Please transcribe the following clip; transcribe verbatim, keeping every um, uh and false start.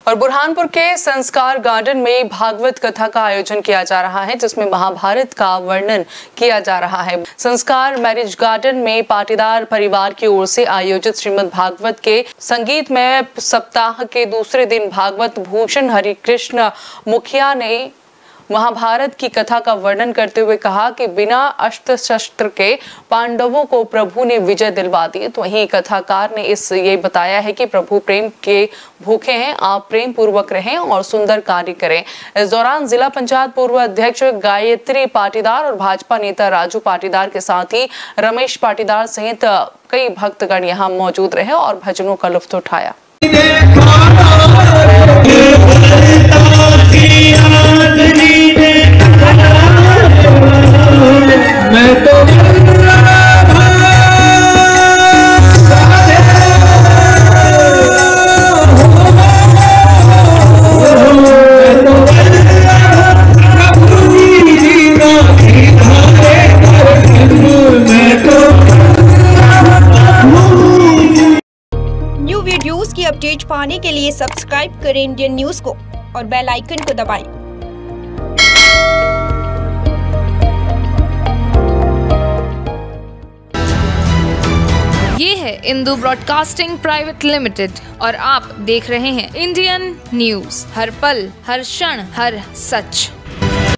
और बुरहानपुर के संस्कार गार्डन में भागवत कथा का आयोजन किया जा रहा है, जिसमें महाभारत का वर्णन किया जा रहा है। संस्कार मैरिज गार्डन में पाटीदार परिवार की ओर से आयोजित श्रीमद् भागवत के संगीतमय सप्ताह के दूसरे दिन भागवत भूषण हरिकृष्ण मुखिया ने महाभारत की कथा का वर्णन करते हुए कहा कि बिना अस्त्र शस्त्र के पांडवों को प्रभु ने विजय दिलवा दी। तो वहीं कथाकार ने इस ये बताया है कि प्रभु प्रेम के भूखे हैं, आप प्रेम पूर्वक रहें और सुंदर कार्य करें। इस दौरान जिला पंचायत पूर्व अध्यक्ष गायत्री पाटीदार और भाजपा नेता राजू पाटीदार के साथ ही रमेश पाटीदार सहित कई भक्तगण यहाँ मौजूद रहे और भजनों का लुत्फ उठाया। न्यू वीडियोस की अपडेट पाने के लिए सब्सक्राइब करें इंडियन न्यूज को और बेल आइकन को दबाएं। ये है इंदू ब्रॉडकास्टिंग प्राइवेट लिमिटेड और आप देख रहे हैं इंडियन न्यूज, हर पल हर क्षण हर सच।